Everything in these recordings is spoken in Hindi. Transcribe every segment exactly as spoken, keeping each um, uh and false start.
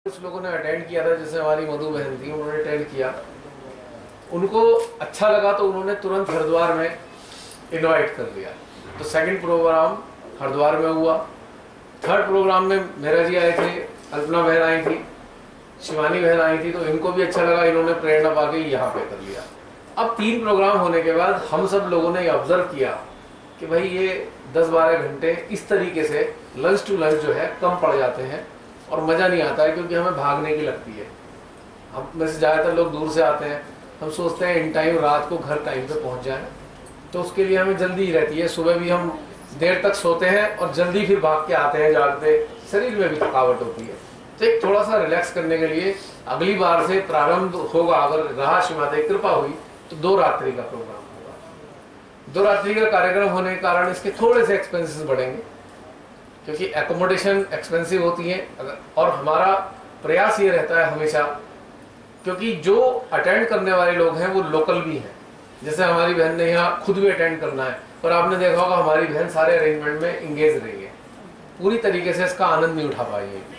कुछ लोगों ने अटेंड किया था, जैसे हमारी मधु बहन थी, उन्होंने अटेंड किया, उनको अच्छा लगा तो उन्होंने तुरंत हरिद्वार में इनवाइट कर लिया। तो सेकंड प्रोग्राम हरिद्वार में हुआ। थर्ड प्रोग्राम में मेरा जी आए थे, अल्पना बहन आई थी, शिवानी बहन आई थी, तो इनको भी अच्छा लगा, इन्होंने प्रेरणा पाके यहाँ पे कर लिया। अब तीन प्रोग्राम होने के बाद हम सब लोगों ने ऑब्जर्व किया कि भाई ये दस बारह घंटे इस तरीके से लंच टू लंच जो है कम पड़ जाते हैं और मज़ा नहीं आता है, क्योंकि हमें भागने की लगती है। हम में से ज़्यादातर लोग दूर से आते हैं, हम सोचते हैं इन टाइम रात को घर टाइम पे पहुंच जाएं, तो उसके लिए हमें जल्दी ही रहती है। सुबह भी हम देर तक सोते हैं और जल्दी फिर भाग के आते हैं जागते, शरीर में भी थकावट होती है। तो एक थोड़ा सा रिलैक्स करने के लिए अगली बार से प्रारंभ होगा, अगर रहा शिव माता की कृपा हुई तो दो रात्रि का प्रोग्राम होगा। दो रात्रि का कार्यक्रम होने के कारण इसके थोड़े से एक्सपेंसेस बढ़ेंगे, क्योंकि एकोमोडेशन एक्सपेंसिव होती है। और हमारा प्रयास ये रहता है हमेशा, क्योंकि जो अटेंड करने वाले लोग हैं वो लोकल भी हैं। जैसे हमारी बहन ने यहाँ खुद भी अटेंड करना है, पर आपने देखा होगा हमारी बहन सारे अरेंजमेंट में इंगेज रही है, पूरी तरीके से इसका आनंद नहीं उठा पाई है।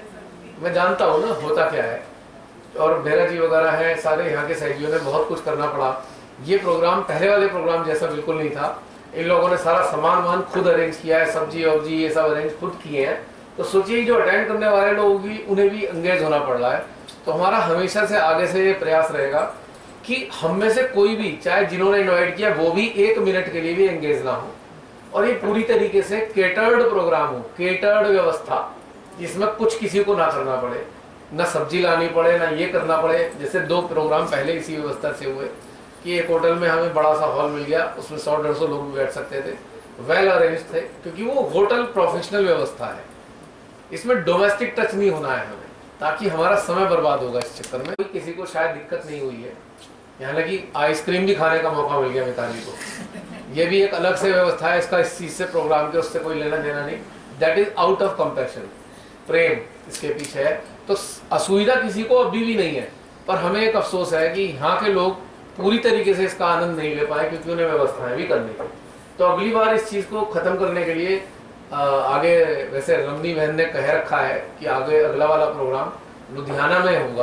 मैं जानता हूँ ना होता क्या है, और बेरा जी वगैरह है, सारे यहाँ के सहयोगियों ने बहुत कुछ करना पड़ा। ये प्रोग्राम पहले वाले प्रोग्राम जैसा बिल्कुल नहीं था। इन लोगों ने सारा सामान वामान खुद अरेंज किया है, सब्जी वब्जी ये सब अरेंज खुद किए हैं। तो सोचिए जो अटेंड करने वाले लोग भी, उन्हें भी एंगेज होना पड़ रहा है। तो हमारा हमेशा से आगे से ये प्रयास रहेगा कि हम में से कोई भी, चाहे जिन्होंने इन्वाइट किया वो भी एक मिनट के लिए भी एंगेज ना हो, और ये पूरी तरीके से केटर्ड प्रोग्राम हो, केटर्ड व्यवस्था, जिसमें कुछ किसी को ना करना पड़े, ना सब्जी लानी पड़े, ना ये करना पड़े। जैसे दो प्रोग्राम पहले इसी व्यवस्था से हुए कि एक होटल में हमें बड़ा सा हॉल मिल गया, उसमें सौ डेढ़ सौ लोग भी बैठ सकते थे, वेल अरेंज थे, क्योंकि वो होटल प्रोफेशनल व्यवस्था है। इसमें डोमेस्टिक टच नहीं होना है हमें, ताकि हमारा समय बर्बाद होगा इस चक्कर में। किसी को शायद दिक्कत नहीं हुई है, यहाँ लगी आइसक्रीम भी खाने का मौका मिल गया मिताली को। ये भी एक अलग से व्यवस्था है, इसका इस चीज से प्रोग्राम के उससे कोई लेना देना नहीं। That is out of compassion, प्रेम इसके पीछे है। तो असुविधा किसी को अभी भी नहीं है, पर हमें एक अफसोस है कि यहाँ के लोग पूरी तरीके से इसका आनंद नहीं ले पाए, क्योंकि उन्हें व्यवस्थाएं भी करनी थी। तो अगली बार इस चीज को खत्म करने के लिए आ, आगे, वैसे रमनी बहन ने कह रखा है कि आगे अगला वाला प्रोग्राम लुधियाना में होगा,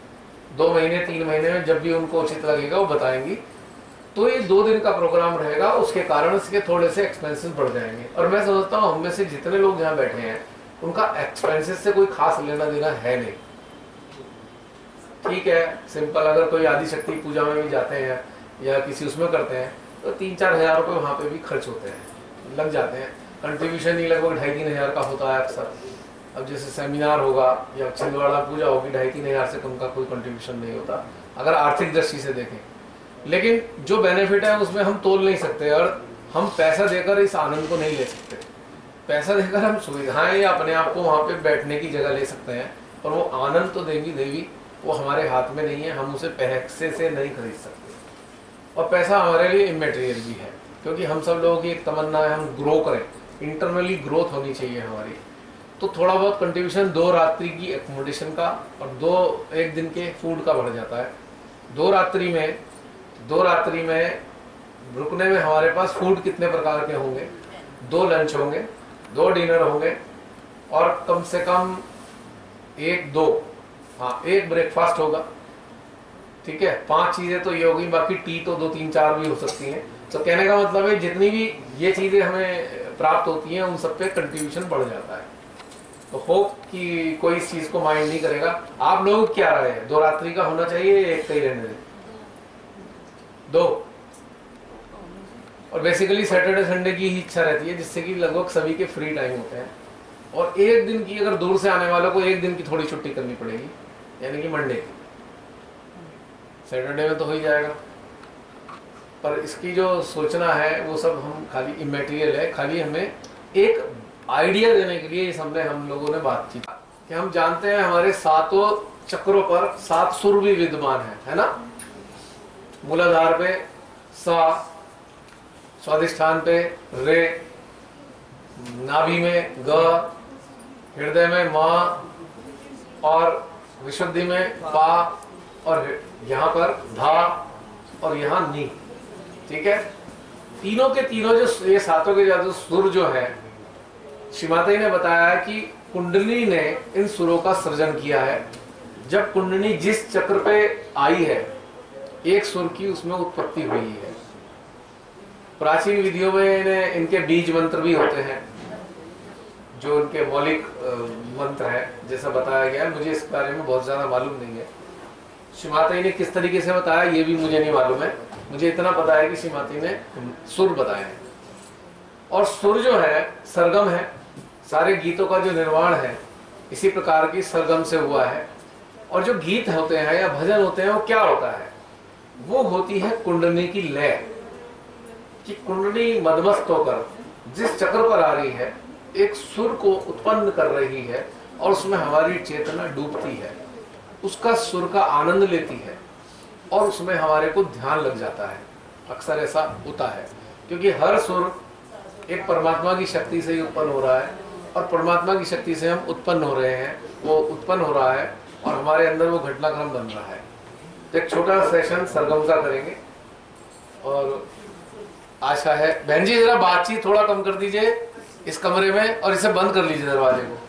दो महीने तीन महीने में, जब भी उनको उचित लगेगा वो बताएंगी। तो ये दो दिन का प्रोग्राम रहेगा, उसके कारण इसके थोड़े से एक्सपेंसेस बढ़ जाएंगे। और मैं समझता हूँ हम में से जितने लोग यहाँ बैठे हैं उनका एक्सपेंसेस से कोई खास लेना देना है नहीं। ठीक है, सिंपल, अगर कोई आदिशक्ति पूजा में भी जाते हैं या किसी उसमें करते हैं तो तीन चार हजार रुपये वहाँ पे भी खर्च होते हैं, लग जाते हैं। कंट्रीब्यूशन ही लगभग ढाई तीन हजार का होता है अक्सर। अब जैसे सेमिनार होगा या छिंदवाड़ा पूजा होगी, ढाई तीन हजार से कम का कोई कंट्रीब्यूशन नहीं होता अगर आर्थिक दृष्टि से देखें। लेकिन जो बेनिफिट है उसमें हम तोल नहीं सकते, और हम पैसा देकर इस आनंद को नहीं ले सकते। पैसा देकर हम सुविधाएं या अपने आप को वहाँ पे बैठने की जगह ले सकते हैं, और वो आनंद तो देवी देवी वो हमारे हाथ में नहीं है, हम उसे पैसे से नहीं खरीद सकते। और पैसा हमारे लिए इमेटेरियल भी है, क्योंकि हम सब लोगों की एक तमन्ना है हम ग्रो करें, इंटरनली ग्रोथ होनी चाहिए हमारी। तो थोड़ा बहुत कंट्रीब्यूशन दो रात्रि की एकोमोडेशन का और दो एक दिन के फूड का बढ़ जाता है। दो रात्रि में दो रात्रि में रुकने में हमारे पास फूड कितने प्रकार के होंगे? दो लंच होंगे, दो डिनर होंगे, और कम से कम एक दो हाँ एक ब्रेकफास्ट होगा। ठीक है, पांच चीजें तो ये होगी, बाकी टी तो दो तीन चार भी हो सकती हैं। तो कहने का मतलब है जितनी भी ये चीजें हमें प्राप्त होती हैं उन सब पे कंट्रीब्यूशन बढ़ जाता है। तो होप कि कोई इस चीज को माइंड नहीं करेगा। आप लोग क्या रहे हैं, दो रात्रि का होना चाहिए, एक का ही रहने दें? दो। और बेसिकली सैटरडे संडे की ही इच्छा रहती है, जिससे कि लगभग सभी के फ्री टाइम होते हैं। और एक दिन की, अगर दूर से आने वालों को एक दिन की थोड़ी छुट्टी करनी पड़ेगी, यानी कि मंडे की। सैटरडे में तो हो ही जाएगा, पर इसकी जो सोचना है वो सब हम खाली इमेटेरियल है। खाली हमें एक आइडिया देने के लिए इस हमने हम लोगों ने बातचीत कि हम जानते हैं हमारे सातों चक्रों पर सात सुर भी विद्यमान है, है ना? मूलाधार पे सा, स्वादिष्ठान पे रे, नाभि में ग, हृदय में माँ, और विशुद्धि में पा, और यहाँ पर धा, और यहाँ नी। ठीक है, तीनों के तीनों जो ये सातों के जो सुर जो है, श्रीमाता जी ने बताया कि कुंडली ने इन सुरों का सृजन किया है। जब कुंडली जिस चक्र पे आई है, एक सुर की उसमें उत्पत्ति हुई है। प्राचीन विधियों में इन्हें इनके बीज मंत्र भी होते हैं, जो उनके मौलिक मंत्र है, जैसा बताया गया है। मुझे इस बारे में बहुत ज्यादा मालूम नहीं है। श्रीमाता ने किस तरीके से बताया ये भी मुझे नहीं मालूम है। मुझे इतना पता है कि श्रीमाता ने सुर बताए हैं, और सुर जो है सरगम है। सारे गीतों का जो निर्माण है इसी प्रकार की सरगम से हुआ है। और जो गीत होते हैं या भजन होते हैं वो क्या होता है, वो होती है कुंडली की लय, कि कुंडली मदमस्त होकर जिस चक्र पर आ रही है एक सुर को उत्पन्न कर रही है, और उसमें हमारी चेतना डूबती है, उसका सुर का आनंद लेती है, और उसमें हमारे को ध्यान लग जाता है। अक्सर ऐसा होता है क्योंकि हर सुर एक परमात्मा की शक्ति से ही उत्पन्न हो रहा है, और परमात्मा की शक्ति से हम उत्पन्न हो रहे हैं, वो उत्पन्न हो रहा है और हमारे अंदर वो घटनाक्रम बन रहा है। तो एक छोटा सेशन सरगम का करेंगे, और आशा है बहन जी जरा बातचीत थोड़ा कम कर दीजिए इस कमरे में, और इसे बंद कर लीजिए दरवाजे को।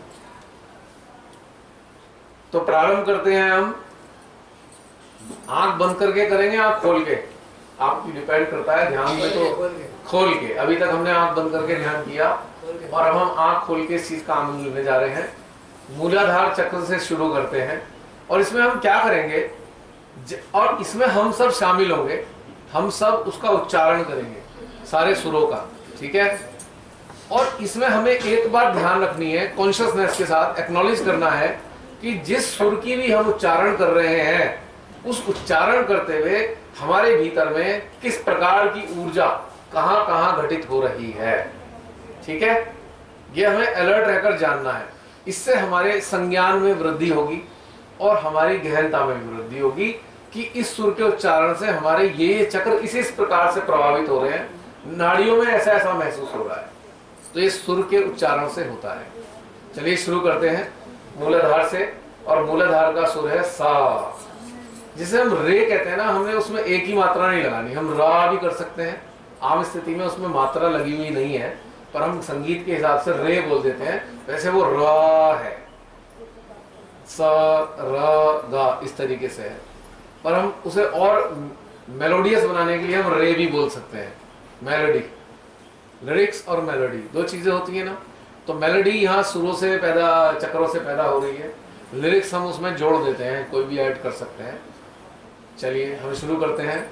तो प्रारंभ करते हैं हम। आंख बंद करके करेंगे, आंख खोल के, आपकी डिपेंड करता है ध्यान में। तो खोल के, अभी तक हमने आंख बंद करके ध्यान किया, और अब हम आंख खोल के इस चीज का आनंद लेने जा रहे हैं। मूलाधार चक्र से शुरू करते हैं, और इसमें हम क्या करेंगे, और इसमें हम सब शामिल होंगे, हम सब उसका उच्चारण करेंगे सारे सुरों का, ठीक है। और इसमें हमें एक बात ध्यान रखनी है, कॉन्शियसनेस के साथ एक्नॉलेज करना है कि जिस सुर की भी हम उच्चारण कर रहे हैं, उस उच्चारण करते हुए हमारे भीतर में किस प्रकार की ऊर्जा कहां कहां घटित हो रही है, ठीक है। ये हमें अलर्ट रहकर जानना है। इससे हमारे संज्ञान में वृद्धि होगी और हमारी गहनता में भी वृद्धि होगी कि इस सुर के उच्चारण से हमारे ये चक्र इस इस प्रकार से प्रभावित हो रहे हैं, नाड़ियों में ऐसा ऐसा महसूस हो रहा है। तो ये सुर के उच्चारण से होता है। चलिए शुरू करते हैं मूलाधार से, और मूलाधार का सुर है सा, जिसे हम रे कहते हैं ना। हमने उसमें एक ही मात्रा नहीं लगानी, हम रा भी कर सकते हैं। आम स्थिति में उसमें मात्रा लगी हुई नहीं है, पर हम संगीत के हिसाब से रे बोल देते हैं, वैसे वो रा है, सा र गा इस तरीके से है। पर हम उसे और मेलोडियस बनाने के लिए हम रे भी बोल सकते हैं। मेलोडी, लिरिक्स और मेलोडी दो चीजें होती है ना। तो मेलोडी यहाँ सुरों से पैदा, चक्रों से पैदा हो रही है, लिरिक्स हम उसमें जोड़ देते हैं, कोई भी ऐड कर सकते हैं। चलिए हम शुरू करते हैं।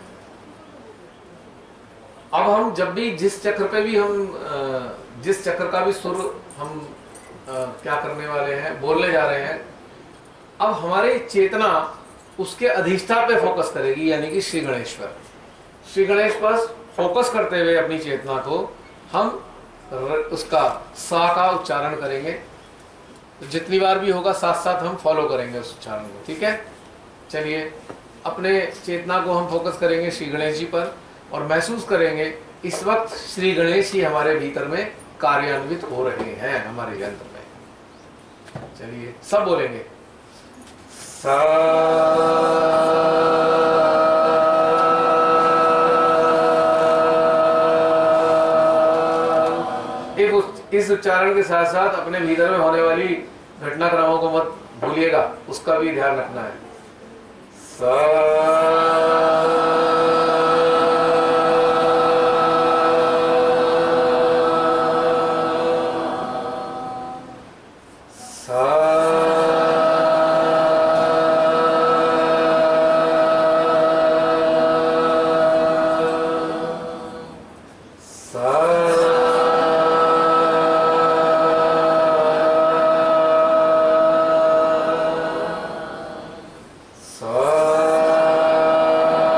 अब हम जब भी जिस चक्र पे भी हम जिस चक्र का भी सुर हम क्या करने वाले हैं, बोलने जा रहे हैं, अब हमारी चेतना उसके अधिष्ठा पे फोकस करेगी, यानी कि श्री गणेश पर। श्री गणेश पर फोकस करते हुए अपनी चेतना को हम उसका सा का उच्चारण करेंगे। जितनी बार भी होगा साथ साथ हम फॉलो करेंगे उस उच्चारण को, ठीक है। चलिए अपने चेतना को हम फोकस करेंगे श्री गणेश जी पर, और महसूस करेंगे इस वक्त श्री गणेश जी हमारे भीतर में कार्यान्वित हो रहे हैं हमारे यंत्र में। चलिए सब बोलेंगे सा। इस उच्चारण के साथ साथ अपने भीतर में होने वाली घटनाक्रमों को मत भूलिएगा, उसका भी ध्यान रखना है। सा सा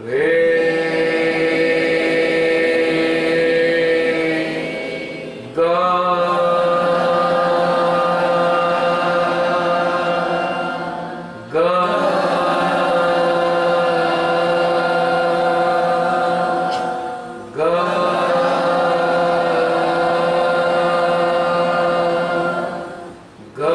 रे गा गा गा गा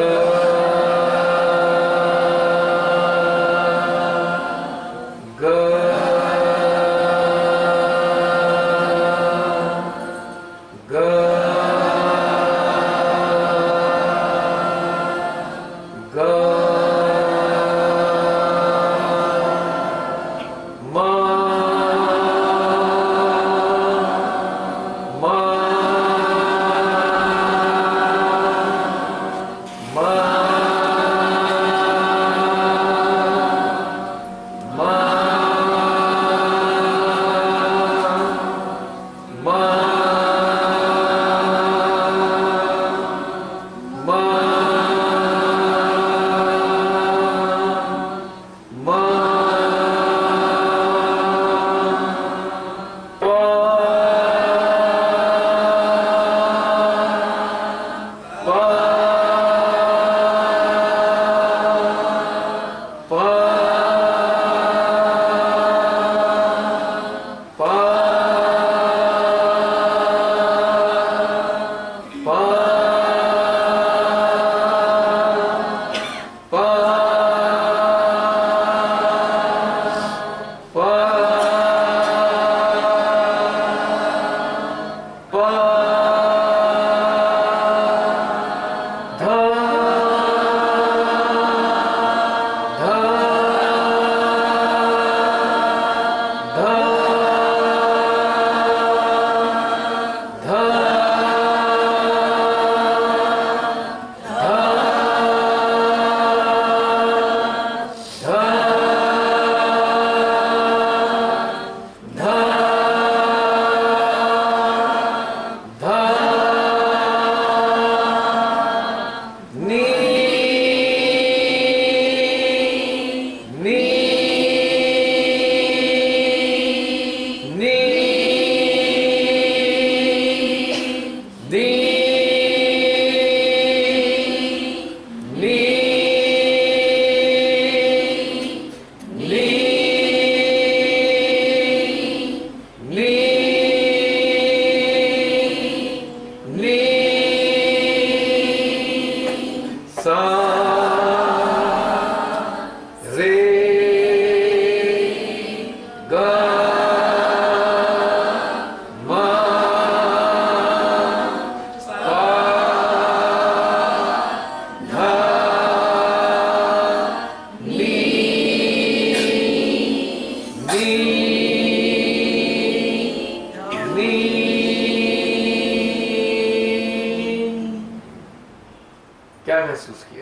क्या महसूस किया?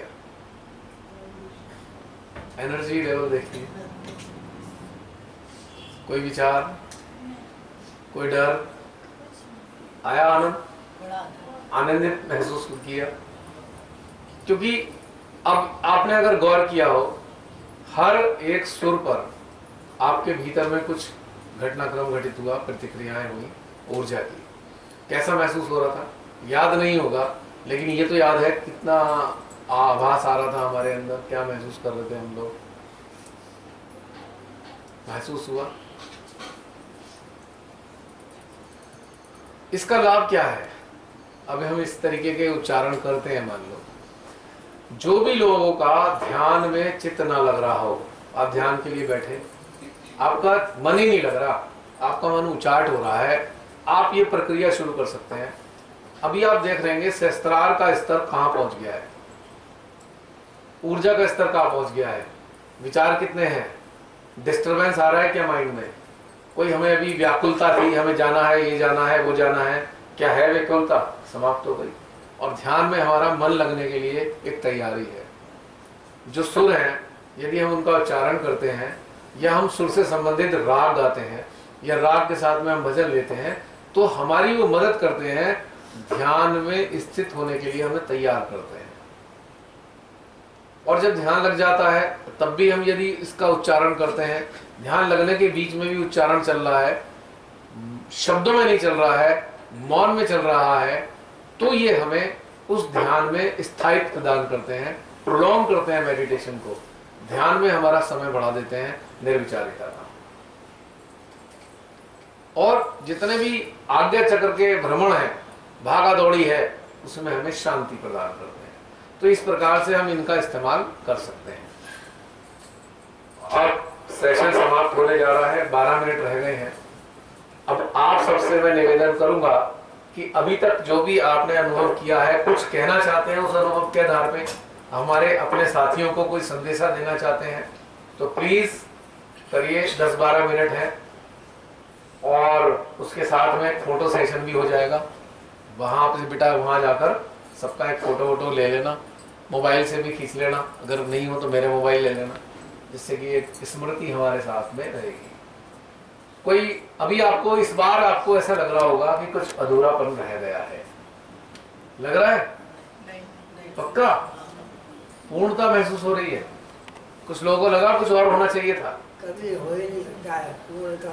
एनर्जी लेवल देखिए, कोई विचार, कोई डर आया? आनंद, आनंदित महसूस किया? क्योंकि अब आपने अगर गौर किया हो, हर एक सुर पर आपके भीतर में कुछ घटनाक्रम घटित हुआ, प्रतिक्रियाएं हुई ऊर्जा की। कैसा महसूस हो रहा था याद नहीं होगा, लेकिन ये तो याद है कितना आभास आ रहा था हमारे अंदर, क्या महसूस कर रहे थे हम लोग, महसूस हुआ। इसका लाभ क्या है? अब हम इस तरीके के उच्चारण करते हैं, मान लो जो भी लोगों का ध्यान में चित्त ना लग रहा हो, आप ध्यान के लिए बैठे, आपका मन ही नहीं लग रहा, आपका मन उचाट हो रहा है, आप ये प्रक्रिया शुरू कर सकते हैं। अभी आप देख रहे हैं सहस्त्रार का स्तर कहां पहुंच गया है, ऊर्जा का स्तर कहां पहुंच गया है, विचार कितने हैं, डिस्टरबेंस आ रहा है क्या माइंड में? कोई हमें अभी व्याकुलता थी, हमें जाना है, ये जाना है, वो जाना है, क्या है व्याकुलता? समाप्त हो गई। और ध्यान में हमारा मन लगने के लिए एक तैयारी है। जो सुर हैं, यदि हम उनका उच्चारण करते हैं या हम सुर से संबंधित राग गाते हैं या राग के साथ में हम भजन लेते हैं, तो हमारी वो मदद करते हैं, ध्यान में स्थित होने के लिए हमें तैयार करते हैं। और जब ध्यान लग जाता है तब भी हम यदि इसका उच्चारण करते हैं ध्यान लगने के बीच में भी उच्चारण चल रहा है, शब्दों में नहीं चल रहा है, मौन में चल रहा है, तो ये हमें उस ध्यान में स्थायित्व प्रदान करते हैं, प्रोलॉन्ग करते हैं मेडिटेशन को, ध्यान में हमारा समय बढ़ा देते हैं निर्विचारिता का। और जितने भी आज्ञा चक्र के भ्रमण है, भागा दौड़ी है, उसमें हमें शांति प्रदान करते हैं। तो इस प्रकार से हम इनका इस्तेमाल कर सकते हैं। अब सेशन समाप्त होने जा रहा है, बारह मिनट रह गए हैं। अब आप सबसे मैं निवेदन करूंगा कि अभी तक जो भी आपने अनुभव किया है, कुछ कहना चाहते हैं उस अनुभव के आधार पे, हमारे अपने साथियों को कोई संदेशा देना चाहते हैं तो प्लीज करिए। दस बारह मिनट है और उसके साथ में फोटो सेशन भी हो जाएगा। वहां पे बेटा वहां जाकर सबका एक फोटो वोटो ले लेना, मोबाइल से भी खींच लेना, अगर नहीं हो तो मेरे मोबाइल ले लेना, जिससे कि एक स्मृति हमारे साथ में रहेगी। कोई अभी आपको इस बार आपको ऐसा लग रहा होगा कि कुछ अधूरापन रह गया है, लग रहा है? नहीं, नहीं। पक्का पूर्णता महसूस हो रही है? कुछ लोगों को लगा कुछ और होना चाहिए था। कभी हो ही नहीं सकता है पूर्णता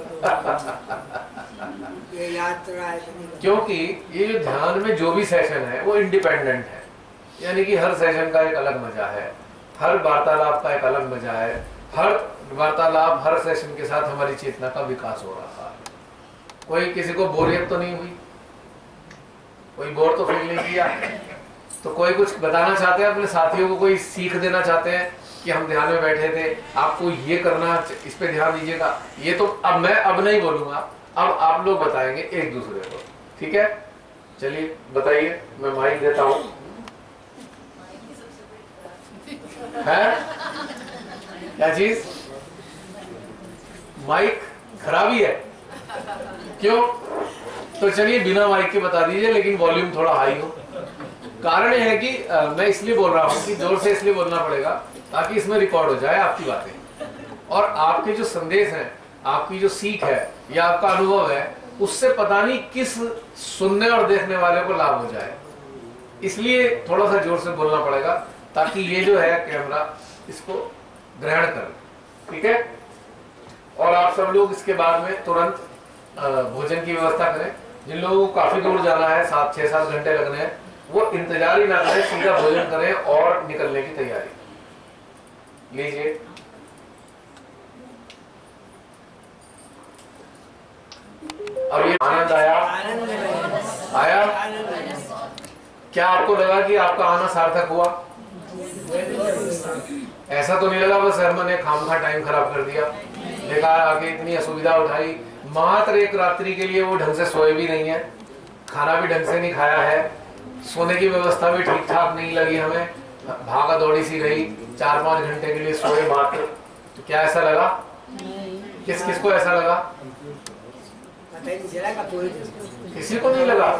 तो ये यात्रा है। क्योंकि ये जो ध्यान में जो भी सेशन है वो इंडिपेंडेंट है, यानी कि हर सेशन का एक अलग मजा है, हर वार्तालाप का एक अलग मजा है, हर वार्तालाप हर सेशन के साथ हमारी चेतना का विकास हो रहा है। कोई किसी को बोरियत तो नहीं हुई, कोई बोर तो फील नहीं किया। तो कोई कुछ बताना चाहते हैं अपने साथियों को, कोई सीख देना चाहते हैं कि हम ध्यान में बैठे थे, आपको ये करना, इस पे ध्यान दीजिएगा। ये तो अब मैं अब नहीं बोलूंगा, अब आप लोग बताएंगे एक दूसरे को, ठीक है? चलिए बताइए, मैं माइक देता हूँ। है क्या चीज? माइक खराबी है? क्यों? तो चलिए बिना माइक के बता दीजिए, लेकिन वॉल्यूम थोड़ा हाई हो। कारण यह है कि आ, मैं इसलिए बोल रहा हूँ कि जोर से इसलिए बोलना पड़ेगा ताकि इसमें रिकॉर्ड हो जाए आपकी बातें, और आपके जो संदेश हैं, आपकी जो सीख है या आपका अनुभव है, उससे पता नहीं किस सुनने और देखने वाले को लाभ हो जाए। इसलिए थोड़ा सा जोर से बोलना पड़ेगा ताकि ये जो है कैमरा इसको ग्रहण करे, ठीक है? और आप सब लोग इसके बाद में तुरंत भोजन की व्यवस्था करें। जिन लोगों को काफी दूर जाना है, सात छह सात घंटे लगने हैं, वो इंतजार ही ना करें, सीधा भोजन करें और निकलने की तैयारी लीजिए। अब ये आनंद आया? आया? क्या आपको लगा कि आपका आना सार्थक हुआ? ऐसा तो नहीं लगा बस हरमन ने खामखा टाइम खराब कर दिया, बेकार आके इतनी असुविधा उठाई, मात्र एक रात्रि के लिए वो ढंग से सोए भी नहीं है, खाना भी ढंग से नहीं खाया है, सोने की व्यवस्था भी ठीक ठाक नहीं लगी हमें, भागा दौड़ी सी रही, चार पांच घंटे के लिए सोए मात्र। तो क्या ऐसा लगा? किस किस को ऐसा लगा? किसी को नहीं लगा?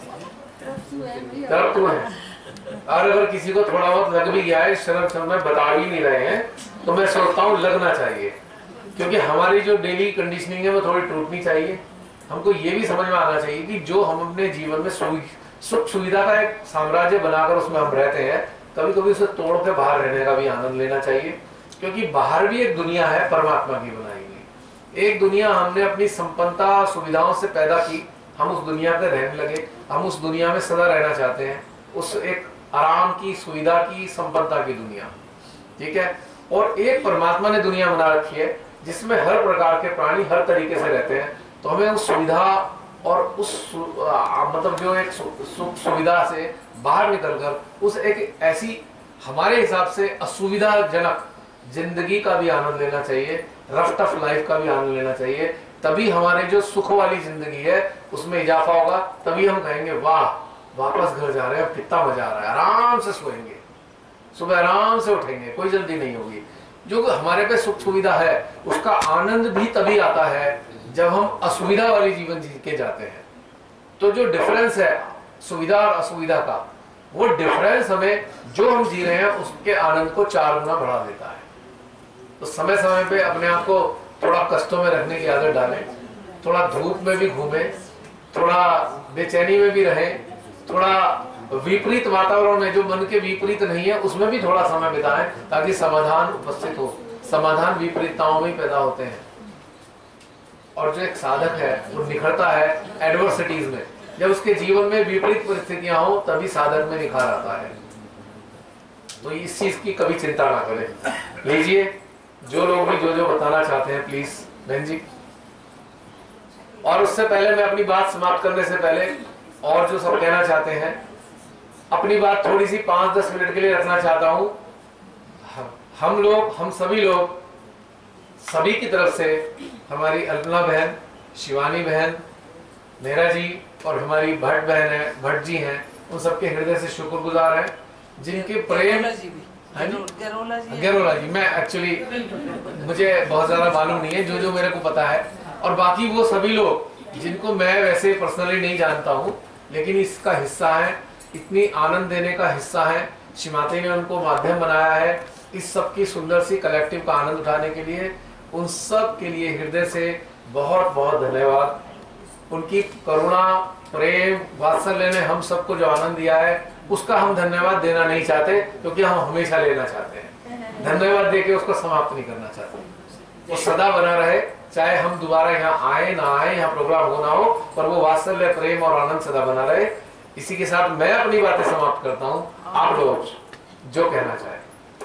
तरफ तो है। और अगर किसी को थोड़ा बहुत लग भी गया है, शर्म शर्म में बता भी नहीं रहे हैं, तो मैं सोचता हूँ लगना चाहिए, क्योंकि हमारी जो डेली कंडीशनिंग है वो थोड़ी टूटनी चाहिए। हमको ये भी समझ में आना चाहिए कि जो हम अपने जीवन में सुख सुविधा का एक साम्राज्य बनाकर उसमें हम रहते हैं, कभी कभी उसे तोड़ के बाहर रहने का भी आनंद लेना चाहिए, क्योंकि बाहर भी एक दुनिया है परमात्मा की बनाई हुई। एक दुनिया हमने अपनी संपन्नता सुविधाओं से पैदा की, हम उस दुनिया पे रहने लगे, हम उस दुनिया में सदा रहना चाहते हैं, उस एक आराम की, सुविधा की, संपन्नता की दुनिया, ठीक है? और एक परमात्मा ने दुनिया बना रखी है जिसमें हर प्रकार के प्राणी हर तरीके से रहते हैं। तो हमें उस सुविधा और उस आ, मतलब जो एक सुख सुविधा से बाहर निकलकर उस एक ऐसी हमारे हिसाब से असुविधाजनक जिंदगी का भी आनंद लेना चाहिए, रफ टफ लाइफ का भी आनंद लेना चाहिए। तभी हमारे जो सुख वाली जिंदगी है उसमें इजाफा होगा, तभी हम कहेंगे वाह वापस घर जा रहे हैं, अब कितना मजा आ रहा है, आराम से सोएंगे, सुबह आराम से उठेंगे, कोई जल्दी नहीं होगी। जो हमारे पे सुख सुविधा है उसका आनंद भी तभी आता है जब हम असुविधा वाली जीवन जी के जाते हैं। तो जो डिफरेंस है सुविधा और असुविधा का, वो डिफरेंस हमें जो हम जी रहे हैं उसके आनंद को चार गुना बढ़ा देता है। तो समय समय पे अपने आप को थोड़ा कष्टों में रखने की आदत डालें, थोड़ा धूप में भी घूमें, थोड़ा बेचैनी में भी रहें, थोड़ा विपरीत वातावरण में जो मन के विपरीत नहीं है उसमें भी थोड़ा समय बिताएं, ताकि समाधान उपस्थित हो। समाधान विपरीतताओं में पैदा होते हैं, और जो एक साधक है वो निखरता है एडवर्सिटीज में। जब उसके जीवन में विपरीत परिस्थितियां हो तभी साधक में निखार आता है। तो इस चीज की कभी चिंता ना करें। लीजिए, जो लोग भी जो जो बताना चाहते हैं प्लीज बहन जी। और उससे पहले मैं अपनी बात समाप्त करने से पहले और जो सब कहना चाहते हैं अपनी बात थोड़ी सी पांच दस मिनट के लिए रखना चाहता हूं। हम लोग हम सभी लोग सभी की तरफ से हमारी अल्पना बहन, शिवानी बहन, मेहरा जी और हमारी भट्ट बहन है, भट्ट जी हैं, उन सबके हृदय से शुक्रगुजार हैं जिनके प्रेम। गैरोला जी गैरोला जी मैं एक्चुअली मुझे बहुत ज्यादा मालूम नहीं है, जो जो मेरे को पता है। और बाकी वो सभी लोग जिनको मैं वैसे पर्सनली नहीं जानता हूँ लेकिन इसका हिस्सा है, इतनी आनंद देने का हिस्सा है। श्रीमाता ने उनको माध्यम बनाया है इस सब की सुंदर सी कलेक्टिव का आनंद उठाने के लिए। उन सब के लिए हृदय से बहुत बहुत धन्यवाद। उनकी करुणा, प्रेम, वात्सल्य ने हम सबको जो आनंद दिया है उसका हम धन्यवाद देना नहीं चाहते, क्योंकि हम हमेशा लेना चाहते हैं। धन्यवाद देके उसको समाप्त नहीं करना चाहते। वो सदा बना रहे, चाहे हम दोबारा यहाँ आए ना आए, यहाँ प्रोग्राम हो ना हो, पर वो वात्सल्य, प्रेम और आनंद सदा बना रहे। इसी के साथ मैं अपनी बातें समाप्त करता हूँ। आप लोग जो कहना चाहे।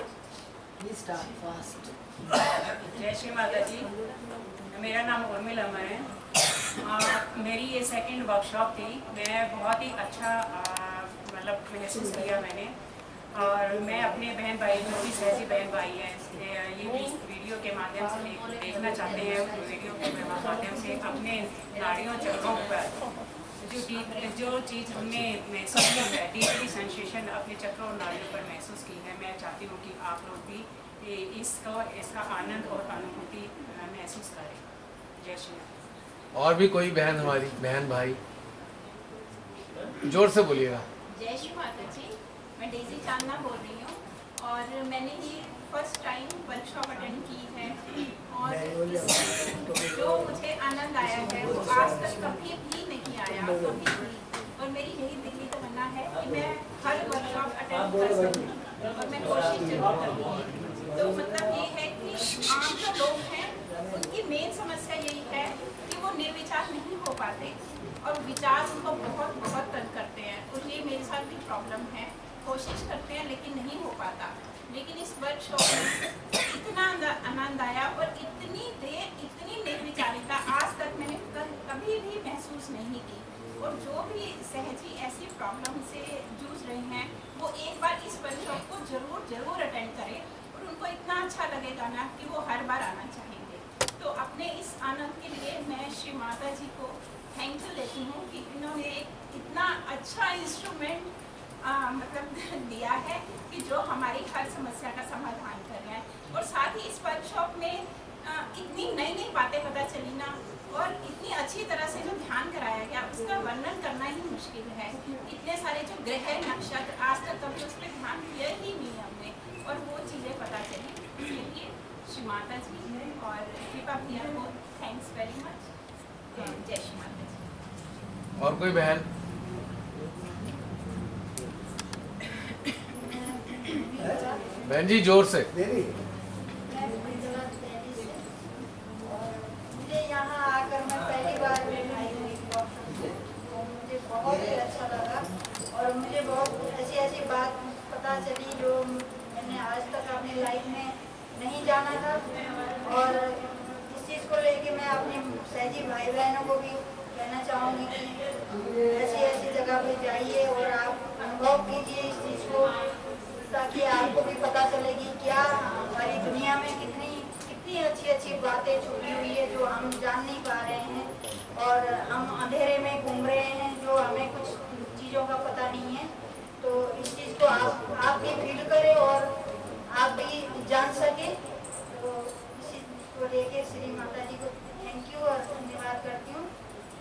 जय श्री माता जी। मेरा नाम उर्मिला अमर है। आ, मेरी ये सेकंड वर्कशॉप थी। मैं बहुत ही अच्छा मतलब महसूस किया मैंने। और मैं अपने बहन भाई जो भी सहजी बहन भाई हैं ये भी वीडियो के माध्यम से देखना चाहते हैं, वीडियो के माध्यम से अपने नाड़ियों चक्रों पर जो डीप जो चीज़ हमने महसूस की है, डीपली सेंसेशन अपने चक्रों और नाड़ियों पर महसूस की है, मैं चाहती हूँ कि आप लोग भी इसको इसका आनंद और अनुभूति महसूस करें। जय श्री। और भी कोई बहन, हमारी बहन भाई जोर से बोलिएगा। जय श्री माता जी। मैं डेजी चांदना बोल रही हूँ और मैंने ये फर्स्ट टाइम वर्कशॉप अटेंड की है और जो मुझे आनंद आया है वो आज तक कभी भी नहीं आया, कभी भी। और मेरी यही दिल्ली तमन्ना है कि मैं हर वर्कशॉप अटेंड कर सकूँ और मैं कोशिश जरूर करूँगी। तो मतलब ये है कि आम जो लोग हैं उनकी मेन समस्या यही है कि वो निर्विचार नहीं हो पाते और विचार उनको बहुत बहुत तंग करते हैं। और ये मेरे साथ भी प्रॉब्लम है, कोशिश करते हैं लेकिन नहीं हो पाता। लेकिन इस वर्कशॉप में इतना आनंद आया और इतनी देर इतनी निर्विचारिता आज तक मैंने कभी भी महसूस नहीं की। और जो भी सहजी ऐसी प्रॉब्लम से जूझ रहे हैं वो एक बार इस वर्कशॉप को जरूर जरूर अटेंड करें और उनको इतना अच्छा लगेगा ना कि वो हर बार आना चाहेंगे। तो अपने इस आनंद के लिए मैं श्री माता जी को थैंक यू देती हूँ कि इन्होंने एक इतना अच्छा इंस्ट्रूमेंट मतलब दिया है कि जो हमारी हर समस्या का समाधान कर रहे हैं। और साथ ही इस वर्कशॉप में आ, इतनी नई नई बातें पता चली ना और इतनी अच्छी तरह से जो ध्यान कराया गया उसका वर्णन करना ही मुश्किल है। इतने सारे जो ग्रह नक्षत्र आज तक कभी उस पर ध्यान दिया ही नहीं हमने और वो चीज़ें पता चली। इसके लिए श्री माता जी और कृपा भैया को थैंक्स वेरी मच। जय श्री माता जी। और कोई बहन? बहन जी जोर से। मुझे यहाँ आकर मैं पहली बार आई हूँ, मुझे बहुत ही अच्छा लगा और मुझे बहुत ऐसी ऐसी बात पता चली जो मैंने आज तक अपनी लाइफ में नहीं जाना था। और इस चीज़ को लेके मैं अपने सहजी भाई बहनों को भी कहना चाहूँगी कि ऐसी ऐसी जगह पे जाइए और आप अनुभव कीजिए इस चीज़ को, ताकि आपको भी पता चलेगी क्या हमारी दुनिया में कितनी कितनी अच्छी अच्छी बातें छुपी हुई है जो हम जान नहीं पा रहे हैं और हम अंधेरे में घूम रहे हैं जो हमें कुछ चीज़ों का पता नहीं है। तो इस चीज़ को आप आप भी फील करें और आप भी जान सकें। तो इस चीज़ को लेके श्री माता जी को थैंक यू और धन्यवाद करती हूँ।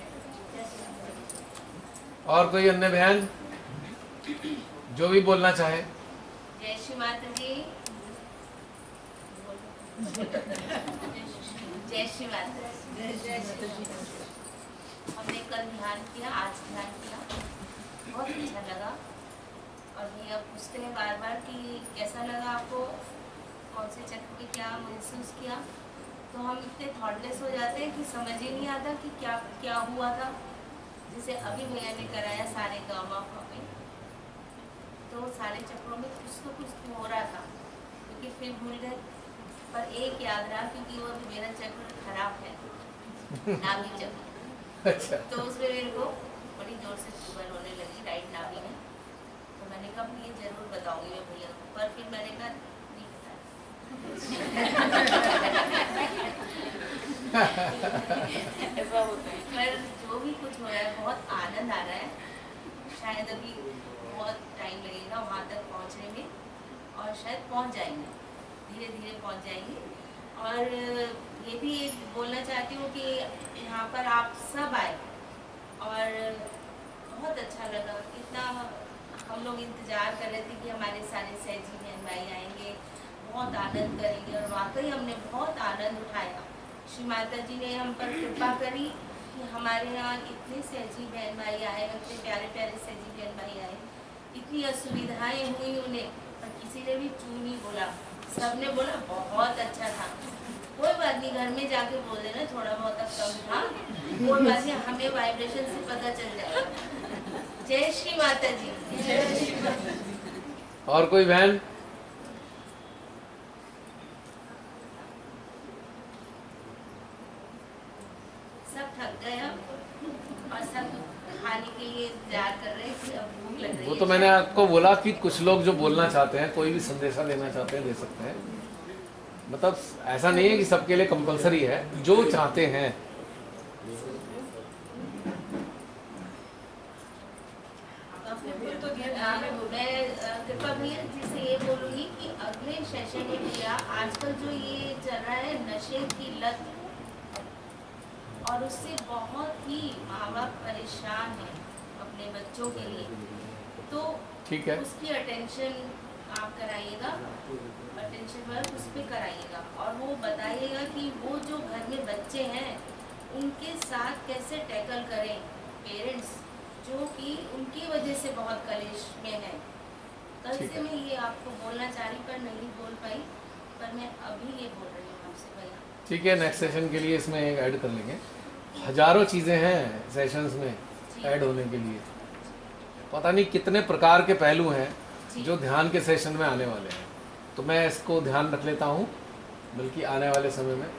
और कोई अन्य बहन जो भी बोलना चाहे? जय श्री माता जी। जय श्री माता जी। हमने कल ध्यान किया, आज ध्यान किया, बहुत अच्छा लगा। और ये अब पूछते हैं बार बार कि कैसा लगा आपको, कौन से चक्र पे क्या महसूस किया। तो हम इतने थॉटलेस हो जाते हैं कि समझ ही नहीं आता कि क्या क्या हुआ था। जैसे अभी भैया ने कराया सारे गाँव में, तो सारे चक्रों में कुछ तो कुछ हो रहा था, क्योंकि फिर भूल गए। पर एक याद रहा, क्योंकि वो मेरा चक्र खराब है, नाभि चक्र। अच्छा। तो उसमें मेरे को बड़ी जोर से शुगर होने लगी राइट नाभि में। तो मैंने कहा ये जरूर बताऊंगी मैं भैया को, पर फिर मैंने कहा नहीं बताया। ऐसा होता है। पर जो भी कुछ हो रहा है बहुत आनंद आ रहा है। शायद अभी बहुत टाइम लगेगा वहाँ तक पहुँचने में, और शायद पहुँच जाएंगे, धीरे धीरे पहुँच जाएंगे। और ये भी एक बोलना चाहती हूँ कि यहाँ पर आप सब आए और बहुत अच्छा लगा। इतना हम लोग इंतज़ार कर रहे थे कि हमारे सारे सहजी बहन भाई आएंगे, बहुत आनंद करेंगे, और वाकई हमने बहुत आनंद उठाया। श्री माता जी ने हम पर कृपा करी कि हमारे यहाँ इतने सहजी बहन भाई आए, इतने प्यारे प्यारे सहजी बहन भाई आए। इतनी असुविधाएं हुई उन्हें, पर किसी ने भी चू नहीं बोला, सबने बोला बहुत अच्छा था। कोई बात नहीं, घर में जाके बोल देना थोड़ा बहुत कम था, कोई बात नहीं, हमें वाइब्रेशन से पता चल जाएगा। जय श्री माता जी। जय श्री माता जी। और कोई बहन? सब थक गए हम, और सब खाने के लिए इंतजार कर रहे हैं कि अब भूख लग रही है। वो तो मैंने आपको बोला कि कुछ लोग जो बोलना चाहते हैं, कोई भी संदेशा देना चाहते हैं दे सकते हैं। मतलब ऐसा नहीं है कि सबके लिए कंपलसरी है, जो चाहते हैं। तो मैं कृपा भैया जी से ये बोलूँगी कि अगले सेशन में भैया आजकल जो ये चल रहा है नशे की लत, और उससे बहुत ही माँ बाप परेशान है अपने बच्चों के लिए, तो ठीक है, उसकी अटेंशन आप कराइएगा, अटेंशन वर्क उस पर कराइएगा, और वो बताइएगा कि वो जो घर में बच्चे हैं उनके साथ कैसे टैकल करें पेरेंट्स, जो कि उनकी वजह से बहुत कलेश में है। कल से मैं ये आपको बोलना चाह रही पर नहीं बोल पाई, पर मैं अभी ये बोल रही हूँ आपसे भैया। ठीक है, नेक्स्ट सेशन के लिए इसमें एक ऐड कर लेंगे। हजारों चीज़ें हैं सेशंस में ऐड होने के लिए, पता नहीं कितने प्रकार के पहलू हैं जो ध्यान के सेशन में आने वाले हैं। तो मैं इसको ध्यान रख लेता हूँ, बल्कि आने वाले समय में।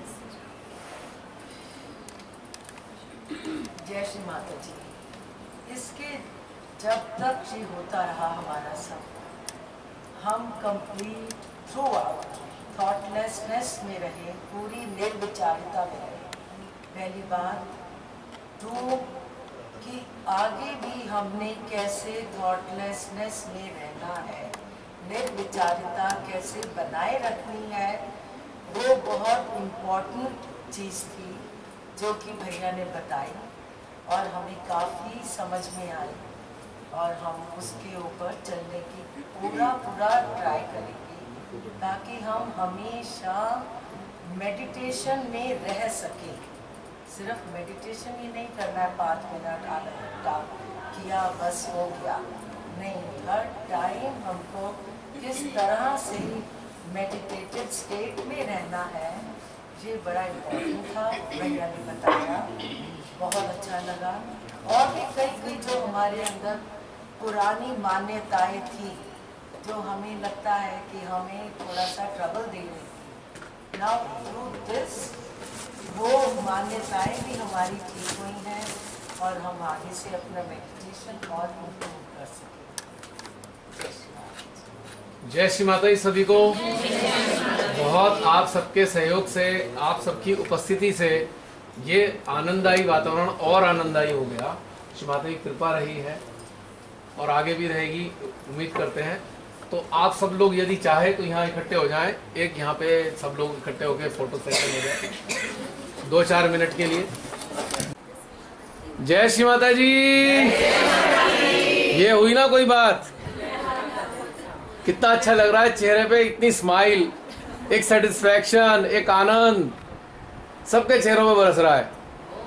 जय श्री माता जी। इसके जब तक ये होता रहा हमारा सब, हम कंप्लीट थ्रू आउट थॉटलेसनेस में रहे, पूरी निर्विचारिता में रहे। पहली बात तो कि आगे भी हमने कैसे थॉटलेसनेस में रहना है, निर्विचारिता कैसे बनाए रखनी है, वो बहुत इम्पोर्टेंट चीज़ थी जो कि भैया ने बताई, और हमें काफ़ी समझ में आई, और हम उसके ऊपर चलने की पूरा पूरा ट्राई करेंगे, ताकि हम हमेशा मेडिटेशन में रह सकें। सिर्फ मेडिटेशन ही नहीं करना है, पाँच मिनट आधा घंटा किया बस हो गया, नहीं, हर टाइम हमको किस तरह से मेडिटेटिव स्टेट में रहना है, ये बड़ा इम्पोर्टेंट था। भैया ने बताया, बहुत अच्छा लगा। और भी कई कई जो हमारे अंदर पुरानी मान्यताएं थी, जो हमें लगता है कि हमें थोड़ा सा ट्रबल दे रही थी, नाउ थ्रू दिस वो मान्यताएं भी हमारी ठीक हुई हैं, और हम आगे से अपना मेडिटेशन और इम्प्रूव कर सकें। जय श्री माता जी सभी को। बहुत आप सबके सहयोग से, आप सबकी उपस्थिति से ये आनंददायी वातावरण और आनंददायी हो गया। श्री माता जी कृपा रही है और आगे भी रहेगी, उम्मीद करते हैं। तो आप सब लोग यदि चाहे तो यहाँ इकट्ठे हो जाएं, एक यहाँ पे सब लोग इकट्ठे होकर फोटो सेशन हो जाए दो चार मिनट के लिए। जय श्री माता जी। ये हुई ना कोई बात, कितना अच्छा लग रहा है चेहरे पे, इतनी स्माइल, एक सेटिस्फैक्शन, एक आनंद सबके चेहरों में बरस रहा है।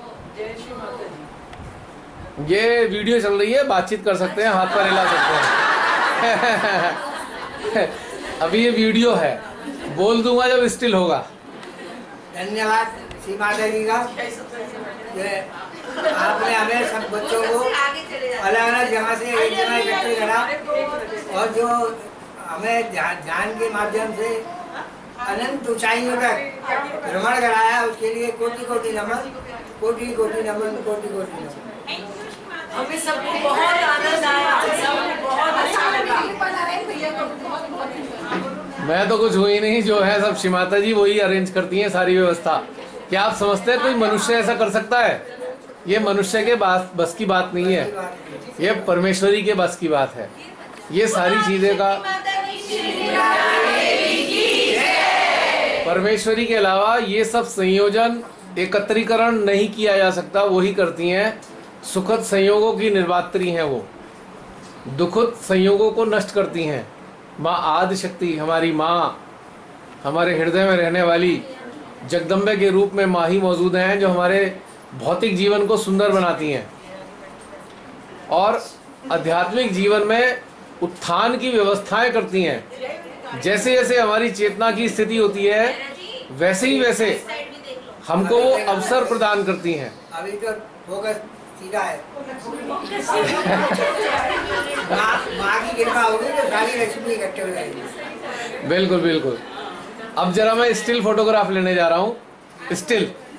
ये वीडियो चल रही है, बातचीत कर सकते हैं, हाथ पर हिला सकते हैं। अभी ये वीडियो है, बोल दूंगा जब स्टिल होगा। धन्यवाद श्री माता जी का। ये आपने हमें सब बच्चों को अलग अलग जगह से एक जगह इकट्ठे करा और जो हमें ध्यान के माध्यम से अनंत ऊंचाइयों तक भ्रमण कराया, उसके लिए कोटि कोटि नमन, कोटि कोटि नमन, कोटि कोटि नमन। हमें सबको बहुत आनंद आया, सबको बहुत अच्छा लगा। मैं तो कुछ हुई नहीं, जो है सब श्री माता जी वही अरेंज करती हैं सारी व्यवस्था। क्या आप समझते हैं कोई मनुष्य ऐसा कर सकता है? ये मनुष्य के बस की बात नहीं है, ये परमेश्वरी के बस की बात है। ये सारी चीजें का परमेश्वरी के अलावा ये सब संयोजन एकत्रीकरण नहीं किया जा सकता, वही करती हैं। सुखद संयोगों की निर्मात्री हैं वो, दुखद संयोगों को नष्ट करती हैं। माँ आदि शक्ति, हमारी माँ, हमारे हृदय में रहने वाली जगदम्बे के रूप में माँ ही मौजूद हैं, जो हमारे भौतिक जीवन को सुंदर बनाती हैं और आध्यात्मिक जीवन में उत्थान की व्यवस्थाएं करती हैं। जैसे जैसे हमारी चेतना की स्थिति होती है, वैसे ही वैसे हमको वो अवसर प्रदान करती हैं। अभी तो फोकस सीधा है। माँ की कृपा होगी तो सारी लक्ष्मी इकट्ठे हो जाएगी। बिल्कुल बिल्कुल। अब जरा मैं स्टिल फोटोग्राफ लेने जा रहा हूँ। स्टिल